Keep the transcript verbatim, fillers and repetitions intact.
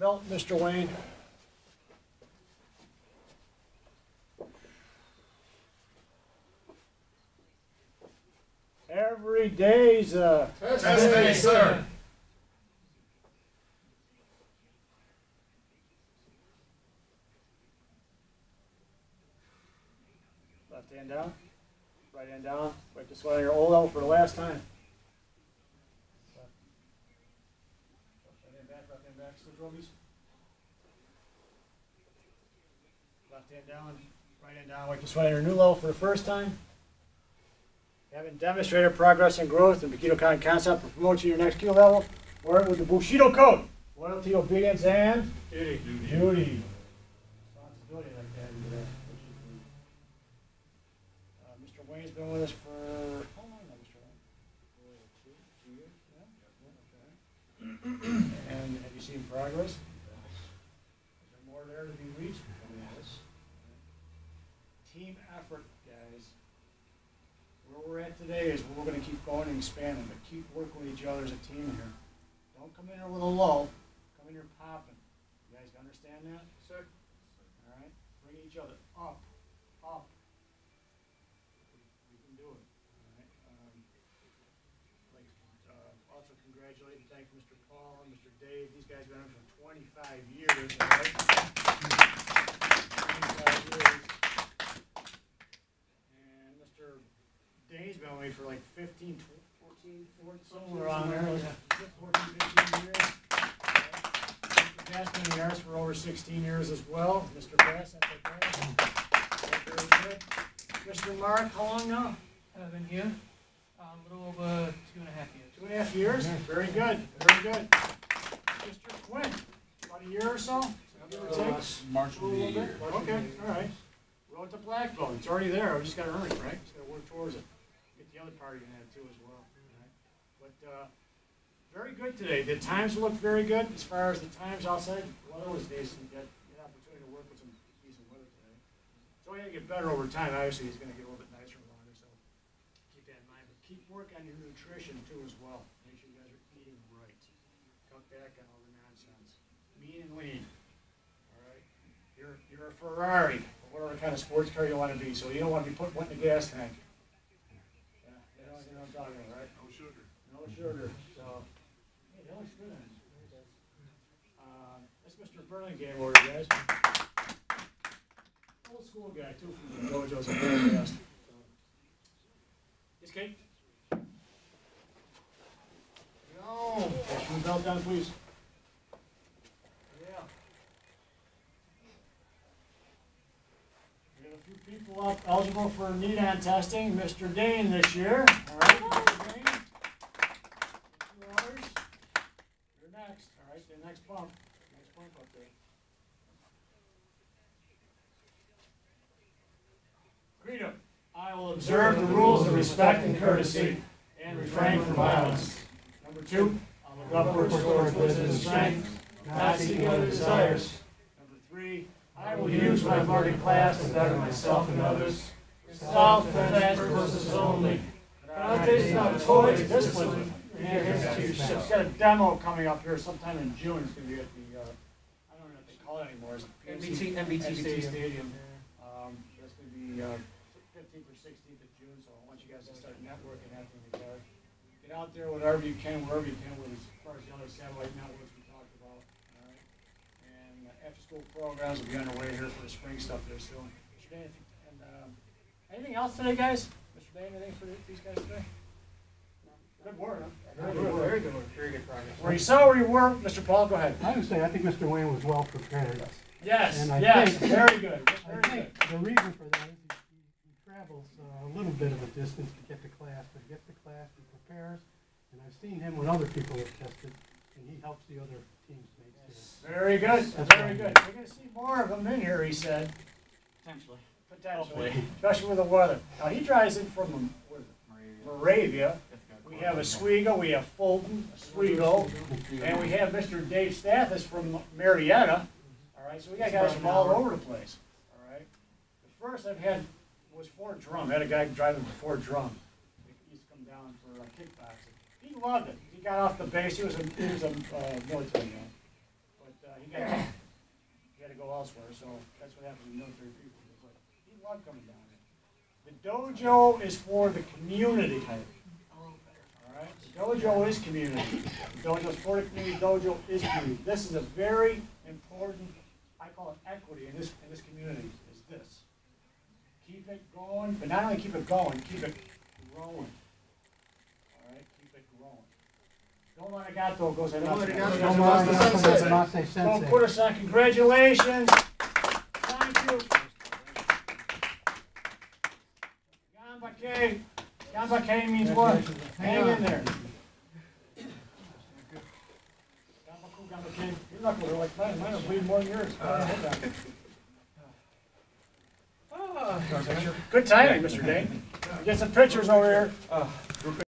belt, Mister Wayne. Every day's a test day, sir. Left hand down, right hand down. Wipe the sweat on your old level for the last time. Right hand back, left hand back, switch robies. Left hand down, right hand down. Wipe the sweat on your new level for the first time. Having demonstrated progress and growth in the Bukido-kan concept and promote you to your next skill level, work with the Bushido code. Loyalty, obedience, and duty. Duty. Duty. Responsibility like that. Uh, Mister Wayne's been with us for how long now, Mister Wayne? Two, two years? Yeah. Okay. And have you seen progress? Yes. Is there more there to be reached? Yes. Team effort, guys. Where we're at today is where we're going to keep going and expanding, but keep working with each other as a team here. Don't come in here with a lull. Come in here popping. You guys understand that? Sir. All right? Bring each other up, up. We can do it. All right? Um, I'd like to uh, also congratulate and thank Mister Paul and Mister Dave. These guys have been in for twenty-five years, all right? twenty-five years. And Mister Dave's been with me for like fifteen, fourteen, fourteen, somewhere around there, fourteen, fifteen years. Mister Bass been in the arts for over sixteen years as well. Mister Bass, that's okay. Very good. Mister Mark, how long now? I've been here um, a little over two and a half years. Two and a half years? Very good, very good. Mister Quinn, about a year or so? Give or take? March will be a year. Okay, all right. Road to black belt. It's already there. We just got to earn it, right? Just got to work towards it. Get the other party in that too as well. Right? But uh, very good today. The times look very good as far as the times outside. The weather was decent. You got an opportunity to work with some decent weather today. It's only going to get better over time. Obviously, it's going to get a little bit nicer and longer. So keep that in mind. But keep working on your nutrition too as well. Make sure you guys are eating right. Cut back on all the nonsense. Mean and lean. All right. You're you're a Ferrari. Whatever kind of sports car you want to be, so you don't want to be putting one in the gas tank. Yeah, you know, you know what I'm talking about, right? No sugar. No sugar. So, hey, that looks good. Um, that's Mister Burlingame over here, guys. Old school guy too from the dojos and very fast. So, yes, Kate. No, push your belt down, please. People up eligible for need-on testing. Mister Dane this year. All right, Mister Dane. Two hours. You're next. All right, the next bump. Next bump up there. Credo. I will observe the rules of respect and courtesy and refrain from violence. Number two, I'll look upwards towards wisdom and strength, not seeking other desires. Number three, I will use my learning class to better myself and others. Self-defense purposes only. Foundation on toys, discipline. It's got a demo coming up here sometime in June. It's going to be at the, uh, I don't know what they call it anymore. Is it M B T, M B T Stadium. Stadium. Um, that's going to be uh, fifteenth or sixteenth of June, so I want you guys to start networking after the regard. Get out there whatever you can, wherever you can, with as far as the other satellite networks we talked about. All right. And uh, after-school programs will be underway here for the spring stuff there soon. Mister Dane, and um, anything else today, guys? Mister Dane, anything for these guys today? Good work, huh? Very good work. Very good work. Very good progress. Where you saw where you were, Mister Paul, go ahead. I would say I think Mister Wayne was well prepared. Yes, and I yes, think, very good. Very I think good. the reason for that is he, he travels uh, a little bit of a distance to get to class, but he gets to class, he prepares, and I've seen him when other people have tested, and he helps the other teams make Yes. Very good, That's very good. We're going to see more of him in here, he said. Potentially. Potentially, especially with the weather. Now, he drives in from Moravia. We have Oswego, we have Fulton, Oswego, and we have Mister Dave Stathis from Marietta. All right, so we got guys from all over the place. All right. The first I've had was Ford Drum. I had a guy driving for Ford Drum. He used to come down for uh, kickboxing. He loved it. He got off the base. He was a, he was a uh, military man. But uh, he got, he had to go elsewhere, so that's what happens with military people. But he loved coming down here. The dojo is for the community. Alright? The dojo is community. The dojo is for the community, dojo is community. This is a very important, I call it equity in this in this community, is this. Keep it going, but not only keep it going, keep it growing. Alright? Keep it growing. Don't let arigato goes in. Don't let arigato No goes more in. Namaste Sensei. Sensei. Go Kura-san, congratulations. Thank you. Ganbake. Ganbake means what? Hang in there. Ganbaku, ganbake. Your knuckles are like mine. Mine are bleeding more than yours. Good timing, Mister Dane. Get some pictures over here.